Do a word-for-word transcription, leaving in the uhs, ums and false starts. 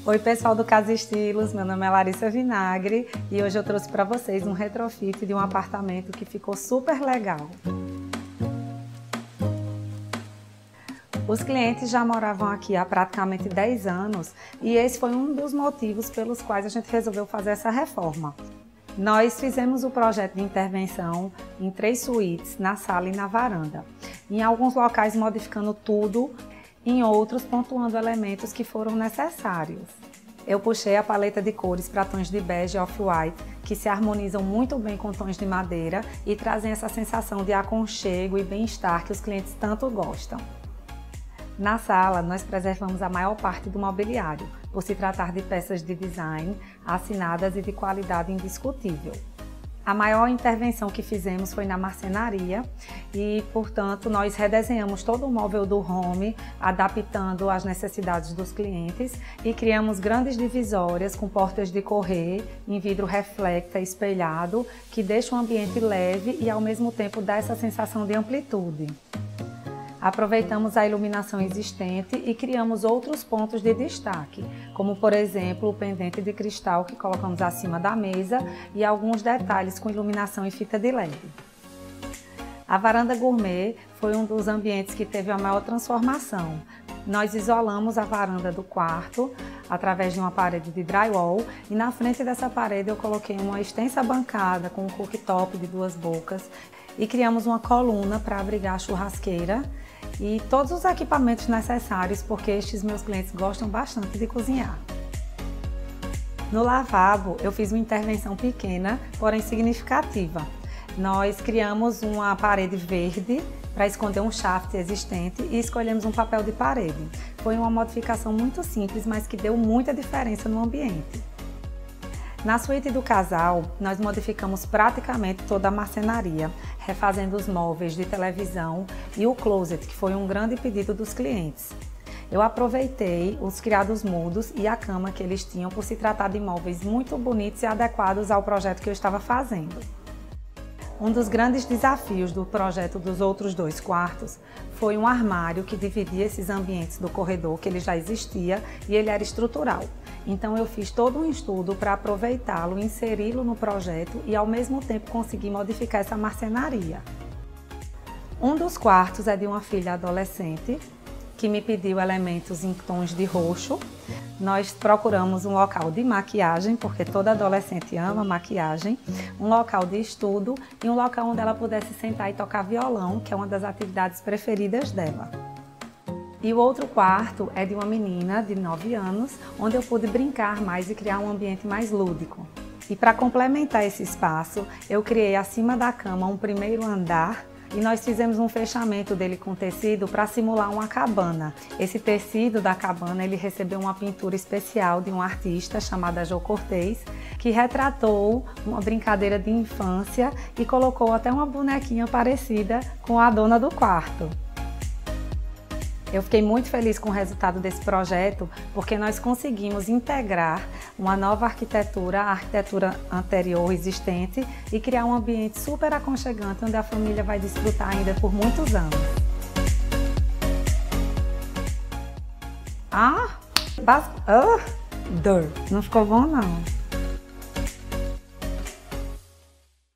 Oi pessoal do Casa Estilos, meu nome é Larissa Vinagre e hoje eu trouxe para vocês um retrofit de um apartamento que ficou super legal. Os clientes já moravam aqui há praticamente dez anos e esse foi um dos motivos pelos quais a gente resolveu fazer essa reforma. Nós fizemos o projeto de intervenção em três suítes, na sala e na varanda. Em alguns locais modificando tudo, em outros pontuando elementos que foram necessários. Eu puxei a paleta de cores para tons de bege e off-white, que se harmonizam muito bem com tons de madeira e trazem essa sensação de aconchego e bem-estar que os clientes tanto gostam. Na sala, nós preservamos a maior parte do mobiliário, por se tratar de peças de design, assinadas e de qualidade indiscutível. A maior intervenção que fizemos foi na marcenaria e, portanto, nós redesenhamos todo o móvel do home, adaptando às necessidades dos clientes e criamos grandes divisórias com portas de correr em vidro reflecta espelhado, que deixa o ambiente leve e, ao mesmo tempo, dá essa sensação de amplitude. Aproveitamos a iluminação existente e criamos outros pontos de destaque, como por exemplo o pendente de cristal que colocamos acima da mesa e alguns detalhes com iluminação em fita de L E D. A varanda gourmet foi um dos ambientes que teve a maior transformação. Nós isolamos a varanda do quarto através de uma parede de drywall e na frente dessa parede eu coloquei uma extensa bancada com um cooktop de duas bocas e criamos uma coluna para abrigar a churrasqueira e todos os equipamentos necessários, porque estes meus clientes gostam bastante de cozinhar. No lavabo, eu fiz uma intervenção pequena, porém significativa. Nós criamos uma parede verde para esconder um shaft existente e escolhemos um papel de parede. Foi uma modificação muito simples, mas que deu muita diferença no ambiente. Na suíte do casal, nós modificamos praticamente toda a marcenaria, refazendo os móveis de televisão e o closet, que foi um grande pedido dos clientes. Eu aproveitei os criados mudos e a cama que eles tinham por se tratar de móveis muito bonitos e adequados ao projeto que eu estava fazendo. Um dos grandes desafios do projeto dos outros dois quartos foi um armário que dividia esses ambientes do corredor, que ele já existia e ele era estrutural. Então eu fiz todo um estudo para aproveitá-lo, inseri-lo no projeto e ao mesmo tempo conseguir modificar essa marcenaria. Um dos quartos é de uma filha adolescente que me pediu elementos em tons de roxo. Nós procuramos um local de maquiagem, porque toda adolescente ama maquiagem, um local de estudo e um local onde ela pudesse sentar e tocar violão, que é uma das atividades preferidas dela. E o outro quarto é de uma menina de nove anos, onde eu pude brincar mais e criar um ambiente mais lúdico. E para complementar esse espaço, eu criei acima da cama um primeiro andar e nós fizemos um fechamento dele com tecido para simular uma cabana. Esse tecido da cabana ele recebeu uma pintura especial de um artista chamada Jô Cortez, que retratou uma brincadeira de infância e colocou até uma bonequinha parecida com a dona do quarto. Eu fiquei muito feliz com o resultado desse projeto, porque nós conseguimos integrar uma nova arquitetura à arquitetura anterior existente e criar um ambiente super aconchegante, onde a família vai desfrutar ainda por muitos anos. Ah, bas... ah, dor. Não ficou bom não.